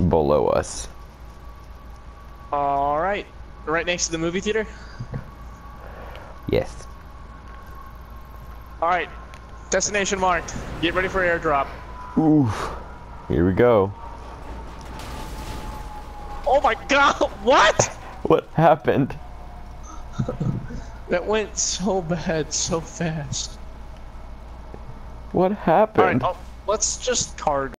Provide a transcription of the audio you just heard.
below us. All right. Right next to the movie theater? Yes. All right. Destination marked. Get ready for airdrop. Oof. Here we go. Oh my god, what? What happened? That went so bad, so fast. What happened? Alright, let's just card.